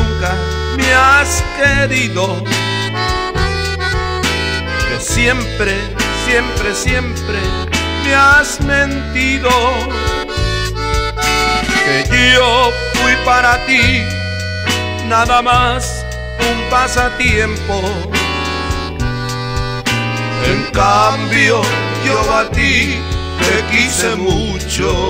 nunca me has querido, que siempre, siempre, siempre me has mentido, que yo fui para ti nada más un pasatiempo. En cambio yo a ti te quise mucho.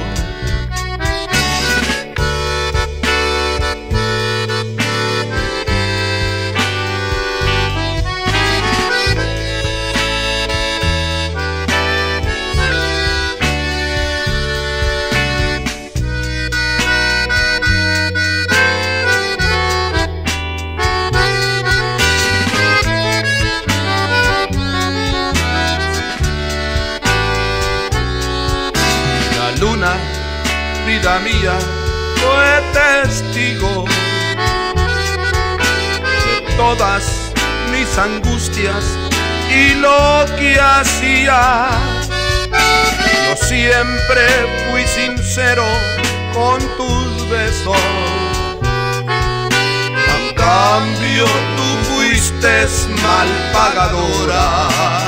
Luna, vida mía, fue testigo de todas mis angustias y lo que hacía. Yo siempre fui sincero con tus besos, a cambio tú fuiste mal pagadora.